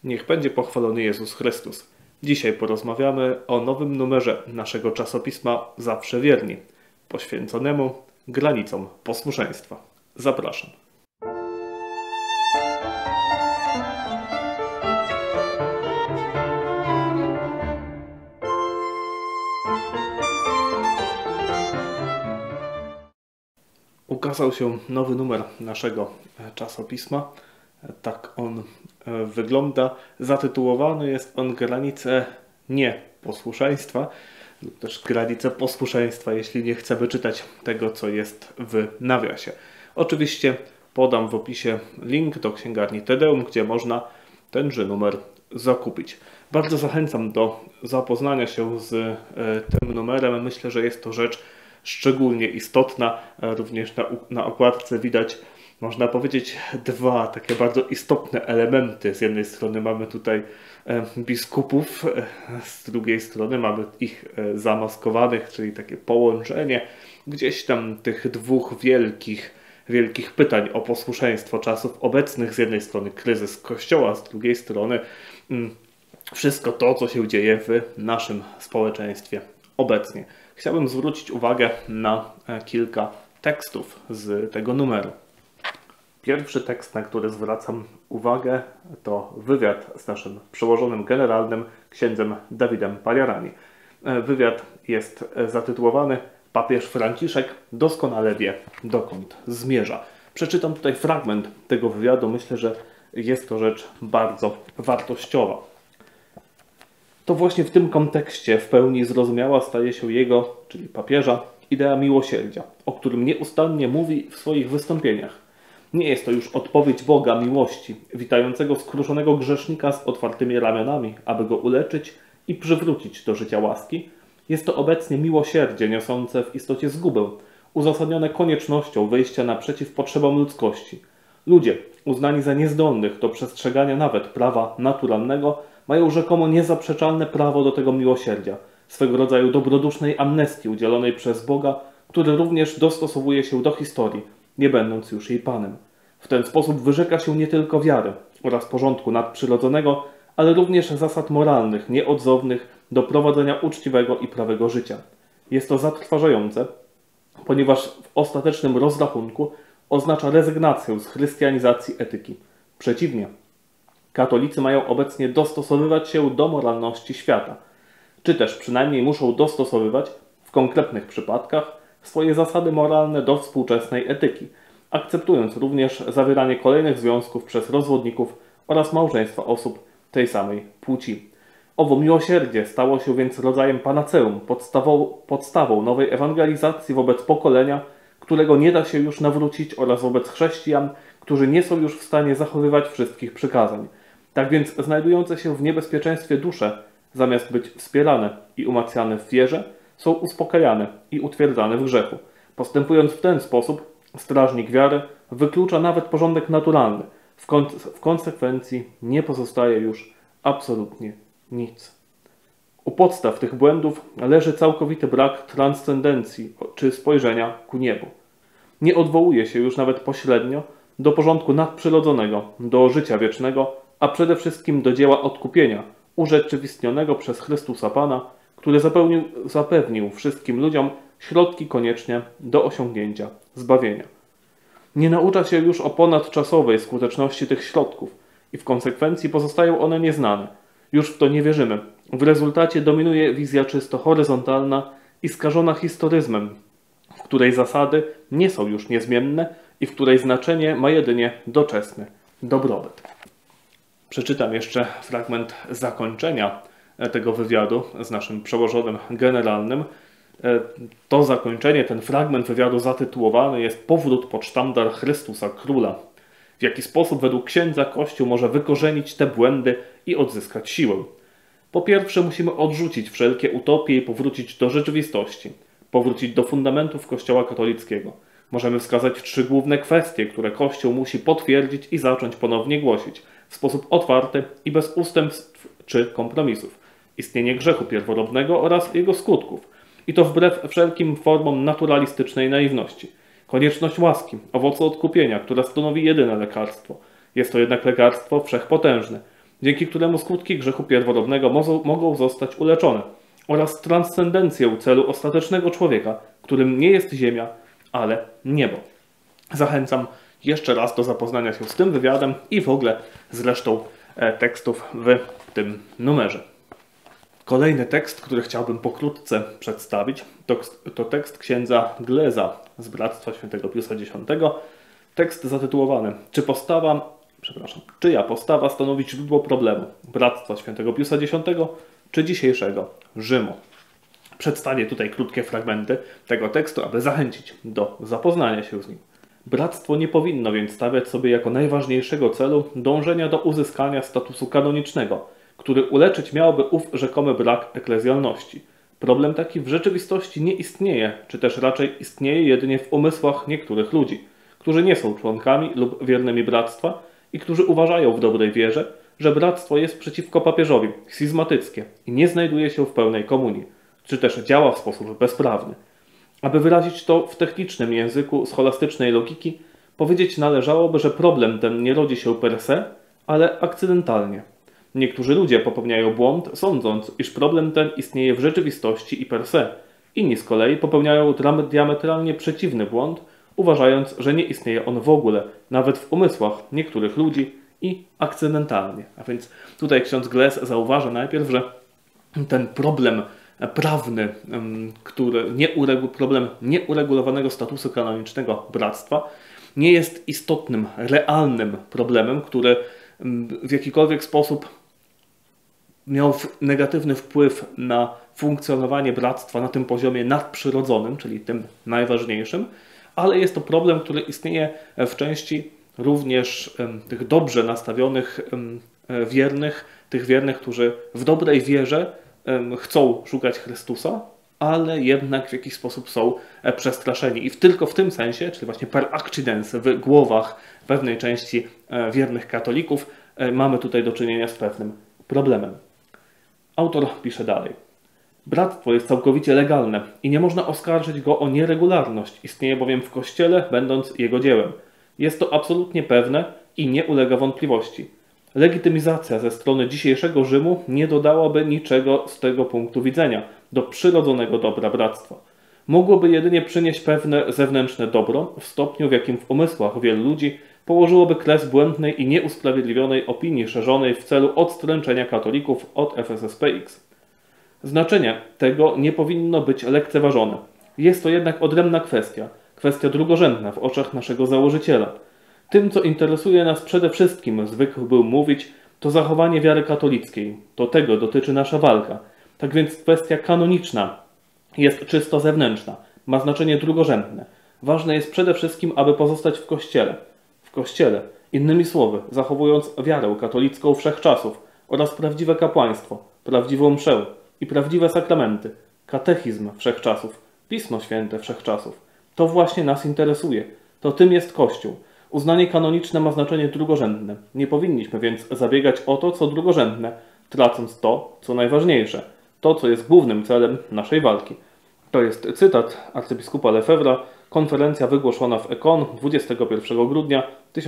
Niech będzie pochwalony Jezus Chrystus. Dzisiaj porozmawiamy o nowym numerze naszego czasopisma Zawsze Wierni, poświęconemu granicom posłuszeństwa. Zapraszam. Ukazał się nowy numer naszego czasopisma. Tak on wygląda. Zatytułowany jest on Granice nieposłuszeństwa lub też Granice posłuszeństwa, jeśli nie chcemy czytać tego, co jest w nawiasie. Oczywiście podam w opisie link do księgarni Tedeum, gdzie można tenże numer zakupić. Bardzo zachęcam do zapoznania się z tym numerem. Myślę, że jest to rzecz szczególnie istotna. Również na okładce widać, można powiedzieć, dwa takie bardzo istotne elementy. Z jednej strony mamy tutaj biskupów, z drugiej strony mamy ich zamaskowanych, czyli takie połączenie gdzieś tam tych dwóch wielkich pytań o posłuszeństwo czasów obecnych. Z jednej strony kryzys Kościoła, z drugiej strony wszystko to, co się dzieje w naszym społeczeństwie obecnie. Chciałbym zwrócić uwagę na kilka tekstów z tego numeru. Pierwszy tekst, na który zwracam uwagę, to wywiad z naszym przełożonym generalnym, księdzem Dawidem Paliarani. Wywiad jest zatytułowany Papież Franciszek doskonale wie, dokąd zmierza. Przeczytam tutaj fragment tego wywiadu. Myślę, że jest to rzecz bardzo wartościowa. To właśnie w tym kontekście w pełni zrozumiała staje się jego, czyli papieża, idea miłosierdzia, o którym nieustannie mówi w swoich wystąpieniach. Nie jest to już odpowiedź Boga miłości, witającego skruszonego grzesznika z otwartymi ramionami, aby go uleczyć i przywrócić do życia łaski. Jest to obecnie miłosierdzie niosące w istocie zgubę, uzasadnione koniecznością wyjścia naprzeciw potrzebom ludzkości. Ludzie, uznani za niezdolnych do przestrzegania nawet prawa naturalnego, mają rzekomo niezaprzeczalne prawo do tego miłosierdzia, swego rodzaju dobrodusznej amnestii udzielonej przez Boga, który również dostosowuje się do historii, nie będąc już jej Panem. W ten sposób wyrzeka się nie tylko wiary oraz porządku nadprzyrodzonego, ale również zasad moralnych, nieodzownych do prowadzenia uczciwego i prawego życia. Jest to zatrważające, ponieważ w ostatecznym rozrachunku oznacza rezygnację z chrystianizacji etyki. Przeciwnie, katolicy mają obecnie dostosowywać się do moralności świata, czy też przynajmniej muszą dostosowywać w konkretnych przypadkach swoje zasady moralne do współczesnej etyki, akceptując również zawieranie kolejnych związków przez rozwodników oraz małżeństwa osób tej samej płci. Owo miłosierdzie stało się więc rodzajem panaceum, podstawą nowej ewangelizacji wobec pokolenia, którego nie da się już nawrócić, oraz wobec chrześcijan, którzy nie są już w stanie zachowywać wszystkich przykazań. Tak więc znajdujące się w niebezpieczeństwie dusze, zamiast być wspierane i umacniane w wierze, są uspokajane i utwierdzane w grzechu. Postępując w ten sposób, strażnik wiary wyklucza nawet porządek naturalny. W konsekwencji nie pozostaje już absolutnie nic. U podstaw tych błędów leży całkowity brak transcendencji czy spojrzenia ku niebu. Nie odwołuje się już nawet pośrednio do porządku nadprzyrodzonego, do życia wiecznego, a przede wszystkim do dzieła odkupienia, urzeczywistnionego przez Chrystusa Pana, który zapewnił wszystkim ludziom środki konieczne do osiągnięcia zbawienia. Nie naucza się już o ponadczasowej skuteczności tych środków i w konsekwencji pozostają one nieznane. Już w to nie wierzymy. W rezultacie dominuje wizja czysto horyzontalna i skażona historyzmem, w której zasady nie są już niezmienne i w której znaczenie ma jedynie doczesny dobrobyt. Przeczytam jeszcze fragment zakończenia tego wywiadu z naszym przełożonym generalnym. To zakończenie, ten fragment wywiadu zatytułowany jest Powrót pod sztandar Chrystusa Króla. W jaki sposób według księdza Kościół może wykorzenić te błędy i odzyskać siłę? Po pierwsze, musimy odrzucić wszelkie utopie i powrócić do rzeczywistości. Powrócić do fundamentów Kościoła katolickiego. Możemy wskazać 3 główne kwestie, które Kościół musi potwierdzić i zacząć ponownie głosić w sposób otwarty i bez ustępstw czy kompromisów. Istnienie grzechu pierworodnego oraz jego skutków. I to wbrew wszelkim formom naturalistycznej naiwności. Konieczność łaski, owocu odkupienia, która stanowi jedyne lekarstwo. Jest to jednak lekarstwo wszechpotężne. dzięki któremu skutki grzechu pierworodnego mogą zostać uleczone, oraz transcendencję celu ostatecznego człowieka, którym nie jest ziemia, ale niebo. Zachęcam jeszcze raz do zapoznania się z tym wywiadem i w ogóle z resztą tekstów w tym numerze. Kolejny tekst, który chciałbym pokrótce przedstawić, to tekst księdza Gleza z Bractwa Świętego Piusa X. Tekst zatytułowany Czyja postawa stanowi źródło problemu Bractwa Świętego Piusa X czy dzisiejszego Rzymu? Przedstawię tutaj krótkie fragmenty tego tekstu, aby zachęcić do zapoznania się z nim. Bractwo nie powinno więc stawiać sobie jako najważniejszego celu dążenia do uzyskania statusu kanonicznego, który uleczyć miałoby ów rzekomy brak eklezjalności. Problem taki w rzeczywistości nie istnieje, czy też raczej istnieje jedynie w umysłach niektórych ludzi, którzy nie są członkami lub wiernymi bractwa i którzy uważają w dobrej wierze, że bractwo jest przeciwko papieżowi, schizmatyckie i nie znajduje się w pełnej komunii, czy też działa w sposób bezprawny. Aby wyrazić to w technicznym języku scholastycznej logiki, powiedzieć należałoby, że problem ten nie rodzi się per se, ale akcydentalnie. Niektórzy ludzie popełniają błąd, sądząc, iż problem ten istnieje w rzeczywistości i per se. Inni z kolei popełniają diametralnie przeciwny błąd, uważając, że nie istnieje on w ogóle, nawet w umysłach niektórych ludzi i akcydentalnie. A więc tutaj ksiądz Gles zauważa najpierw, że ten problem prawny, problem nieuregulowanego statusu kanonicznego bractwa nie jest istotnym, realnym problemem, który w jakikolwiek sposób miał negatywny wpływ na funkcjonowanie bractwa na tym poziomie nadprzyrodzonym, czyli tym najważniejszym, ale jest to problem, który istnieje w części również tych dobrze nastawionych wiernych, tych wiernych, którzy w dobrej wierze chcą szukać Chrystusa, ale jednak w jakiś sposób są przestraszeni. I tylko w tym sensie, czyli właśnie per accidens w głowach pewnej części wiernych katolików, mamy tutaj do czynienia z pewnym problemem. Autor pisze dalej. Bractwo jest całkowicie legalne i nie można oskarżyć go o nieregularność. Istnieje bowiem w Kościele, będąc jego dziełem. Jest to absolutnie pewne i nie ulega wątpliwości. Legitymizacja ze strony dzisiejszego Rzymu nie dodałaby niczego z tego punktu widzenia do przyrodzonego dobra bractwa. Mogłoby jedynie przynieść pewne zewnętrzne dobro w stopniu, w jakim w umysłach wielu ludzi położyłoby kres błędnej i nieusprawiedliwionej opinii szerzonej w celu odstręczenia katolików od FSSPX. Znaczenie tego nie powinno być lekceważone. Jest to jednak odrębna kwestia drugorzędna w oczach naszego założyciela. Tym, co interesuje nas przede wszystkim, zwykł był mówić, to zachowanie wiary katolickiej. To tego dotyczy nasza walka. Tak więc kwestia kanoniczna jest czysto zewnętrzna, ma znaczenie drugorzędne. Ważne jest przede wszystkim, aby pozostać w Kościele. W Kościele, innymi słowy, zachowując wiarę katolicką wszechczasów oraz prawdziwe kapłaństwo, prawdziwą mszę i prawdziwe sakramenty, katechizm wszechczasów, Pismo Święte wszechczasów. To właśnie nas interesuje. To tym jest Kościół. Uznanie kanoniczne ma znaczenie drugorzędne. Nie powinniśmy więc zabiegać o to, co drugorzędne, tracąc to, co najważniejsze, to, co jest głównym celem naszej walki. To jest cytat arcybiskupa Lefebvre'a, konferencja wygłoszona w Ekon 21 grudnia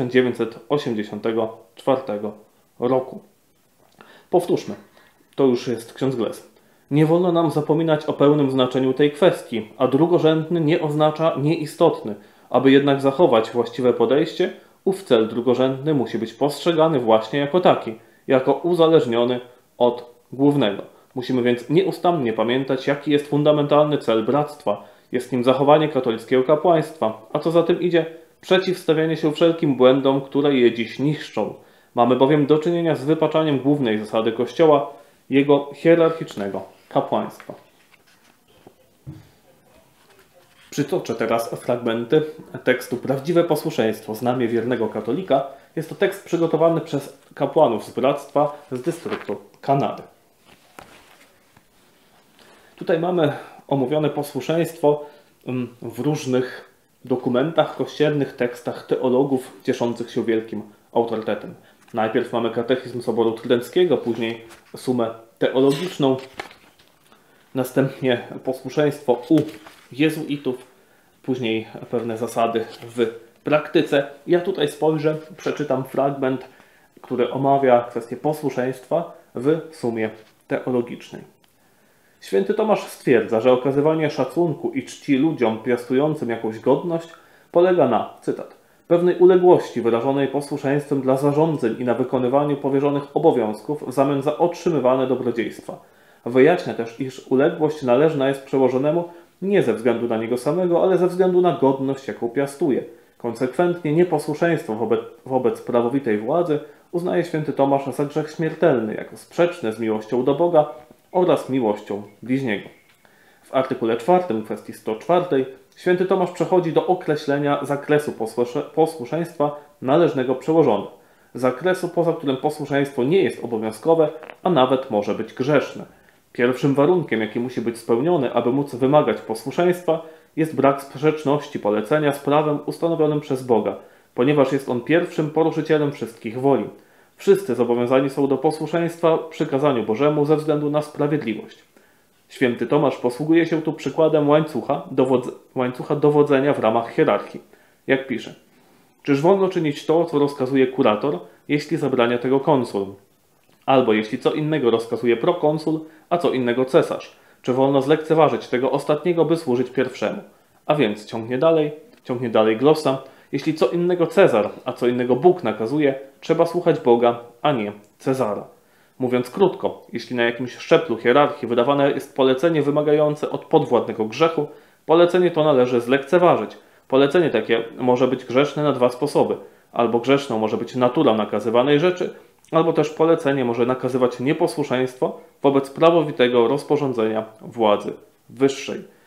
1984 roku. Powtórzmy, to już jest ksiądz Gles. Nie wolno nam zapominać o pełnym znaczeniu tej kwestii, a drugorzędny nie oznacza nieistotny. Aby jednak zachować właściwe podejście, ów cel drugorzędny musi być postrzegany właśnie jako taki, jako uzależniony od głównego. Musimy więc nieustannie pamiętać, jaki jest fundamentalny cel bractwa. Jest nim zachowanie katolickiego kapłaństwa, a co za tym idzie, przeciwstawianie się wszelkim błędom, które je dziś niszczą. Mamy bowiem do czynienia z wypaczaniem głównej zasady Kościoła, jego hierarchicznego kapłaństwa. Przytoczę teraz fragmenty tekstu Prawdziwe posłuszeństwo, znamie wiernego katolika. Jest to tekst przygotowany przez kapłanów z bractwa z dystryktu Kanady. Tutaj mamy omówione posłuszeństwo w różnych dokumentach kościelnych, tekstach teologów cieszących się wielkim autorytetem. Najpierw mamy katechizm Soboru Trydenckiego, później sumę teologiczną, następnie posłuszeństwo u jezuitów, później pewne zasady w praktyce. Ja tutaj spojrzę, przeczytam fragment który omawia kwestię posłuszeństwa w sumie teologicznej. Święty Tomasz stwierdza, że okazywanie szacunku i czci ludziom piastującym jakąś godność polega na, cytat, pewnej uległości wyrażonej posłuszeństwem dla zarządzeń i na wykonywaniu powierzonych obowiązków w zamian za otrzymywane dobrodziejstwa. Wyjaśnia też, iż uległość należna jest przełożonemu nie ze względu na niego samego, ale ze względu na godność, jaką piastuje. Konsekwentnie nieposłuszeństwo wobec prawowitej władzy uznaje święty Tomasz za grzech śmiertelny, jako sprzeczny z miłością do Boga oraz miłością bliźniego. W artykule 4 kwestii 104 święty Tomasz przechodzi do określenia zakresu posłuszeństwa należnego przełożonych. Zakresu, poza którym posłuszeństwo nie jest obowiązkowe, a nawet może być grzeszne. Pierwszym warunkiem, jaki musi być spełniony, aby móc wymagać posłuszeństwa, jest brak sprzeczności polecenia z prawem ustanowionym przez Boga, ponieważ jest on pierwszym poruszycielem wszystkich woli. Wszyscy zobowiązani są do posłuszeństwa przykazaniu Bożemu ze względu na sprawiedliwość. Święty Tomasz posługuje się tu przykładem łańcucha dowodzenia w ramach hierarchii. Jak pisze: czyż wolno czynić to, co rozkazuje kurator, jeśli zabrania tego konsul? Albo jeśli co innego rozkazuje prokonsul, a co innego cesarz? Czy wolno zlekceważyć tego ostatniego, by służyć pierwszemu? A więc ciągnie dalej glosa. Jeśli co innego Cezar, a co innego Bóg nakazuje, trzeba słuchać Boga, a nie Cezara. Mówiąc krótko, jeśli na jakimś szczeblu hierarchii wydawane jest polecenie wymagające od podwładnego grzechu, polecenie to należy zlekceważyć. Polecenie takie może być grzeszne na dwa sposoby. Albo grzeszną może być natura nakazywanej rzeczy, albo też polecenie może nakazywać nieposłuszeństwo wobec prawowitego rozporządzenia władzy wyższej.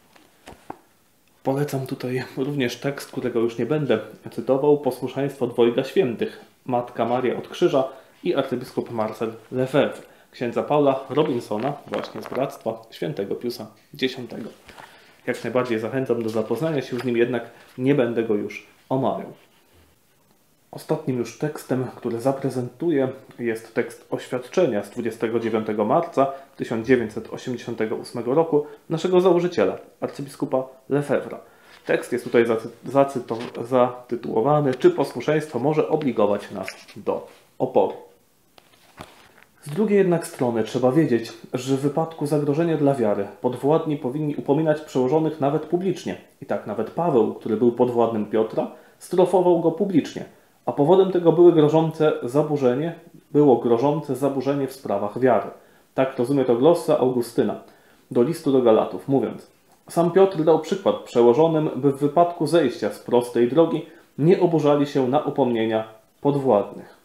Polecam tutaj również tekst, którego już nie będę cytował, Posłuszeństwo dwojga świętych, Matka Maria od Krzyża i arcybiskup Marcel Lefebvre, księdza Paula Robinsona, właśnie z Bractwa Świętego Piusa X. Jak najbardziej zachęcam do zapoznania się z nim, jednak nie będę go już omawiał. Ostatnim już tekstem, który zaprezentuję, jest tekst oświadczenia z 29 marca 1988 roku naszego założyciela, arcybiskupa Lefebvre'a. Tekst jest tutaj zatytułowany: czy posłuszeństwo może obligować nas do oporu? Z drugiej jednak strony trzeba wiedzieć, że w wypadku zagrożenia dla wiary podwładni powinni upominać przełożonych nawet publicznie. I tak nawet Paweł, który był podwładnym Piotra, strofował go publicznie, a powodem tego było grożące zaburzenie w sprawach wiary. Tak rozumie to glossa Augustyna do listu do Galatów, mówiąc: sam Piotr dał przykład przełożonym, by w wypadku zejścia z prostej drogi nie oburzali się na upomnienia podwładnych.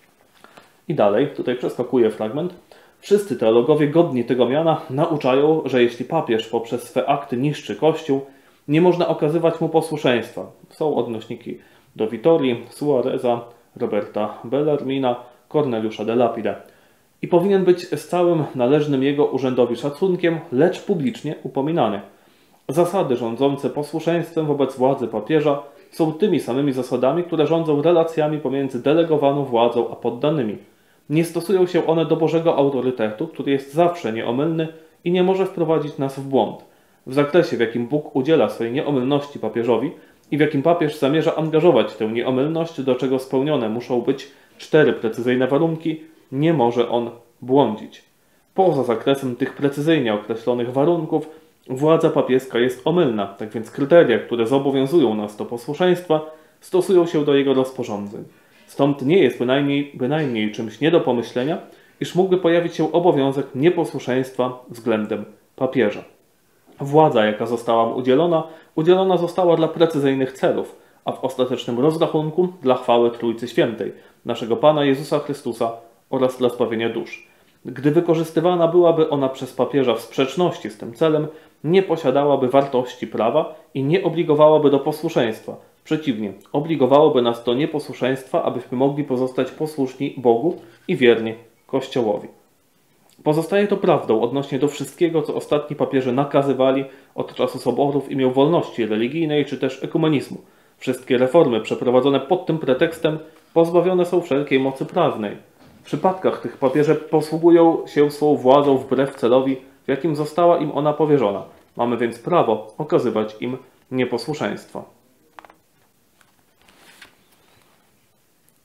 I dalej, tutaj przeskakuję fragment. Wszyscy teologowie godni tego miana nauczają, że jeśli papież poprzez swe akty niszczy Kościół, nie można okazywać mu posłuszeństwa. Są odnośniki do Vittorii, Suareza, Roberta Bellarmina, Corneliusza de Lapide. I powinien być z całym należnym jego urzędowi szacunkiem, lecz publicznie upominany. Zasady rządzące posłuszeństwem wobec władzy papieża są tymi samymi zasadami, które rządzą relacjami pomiędzy delegowaną władzą a poddanymi. Nie stosują się one do Bożego autorytetu, który jest zawsze nieomylny i nie może wprowadzić nas w błąd. W zakresie, w jakim Bóg udziela swojej nieomylności papieżowi i w jakim papież zamierza angażować tę nieomylność, do czego spełnione muszą być 4 precyzyjne warunki, nie może on błądzić. Poza zakresem tych precyzyjnie określonych warunków władza papieska jest omylna, tak więc kryteria, które zobowiązują nas do posłuszeństwa, stosują się do jego rozporządzeń. Stąd nie jest bynajmniej czymś nie do pomyślenia, iż mógłby pojawić się obowiązek nieposłuszeństwa względem papieża. Władza, jaka została mu udzielona została dla precyzyjnych celów, a w ostatecznym rozrachunku dla chwały Trójcy Świętej, naszego Pana Jezusa Chrystusa oraz dla zbawienia dusz. Gdy wykorzystywana byłaby ona przez papieża w sprzeczności z tym celem, nie posiadałaby wartości prawa i nie obligowałaby do posłuszeństwa. Przeciwnie, obligowałoby nas do nieposłuszeństwa, abyśmy mogli pozostać posłuszni Bogu i wierni Kościołowi. Pozostaje to prawdą odnośnie do wszystkiego, co ostatni papieże nakazywali od czasu soborów w imię wolności religijnej czy też ekumenizmu. Wszystkie reformy przeprowadzone pod tym pretekstem pozbawione są wszelkiej mocy prawnej. W przypadkach tych papieże posługują się swą władzą wbrew celowi, w jakim została im ona powierzona. Mamy więc prawo okazywać im nieposłuszeństwo.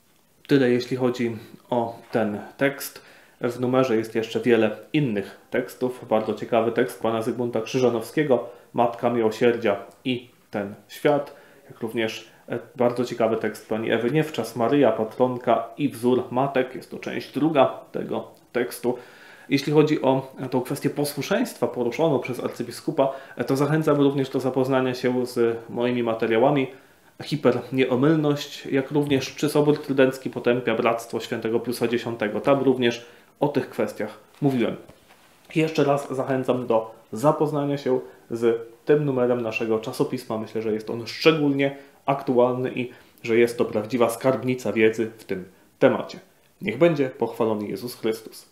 Tyle jeśli chodzi o ten tekst. W numerze jest jeszcze wiele innych tekstów. Bardzo ciekawy tekst pana Zygmunta Krzyżanowskiego, Matka Miłosierdzia i ten świat. Jak również bardzo ciekawy tekst pani Ewy Niewczas, Maryja, patronka i wzór matek. Jest to część druga tego tekstu. Jeśli chodzi o tą kwestię posłuszeństwa poruszoną przez arcybiskupa, to zachęcam również do zapoznania się z moimi materiałami. Hipernieomylność, jak również czy Sobór Trydencki potępia Bractwo Świętego Piusa X. Tam również o tych kwestiach mówiłem. I jeszcze raz zachęcam do zapoznania się z tym numerem naszego czasopisma. Myślę, że jest on szczególnie aktualny i że jest to prawdziwa skarbnica wiedzy w tym temacie. Niech będzie pochwalony Jezus Chrystus.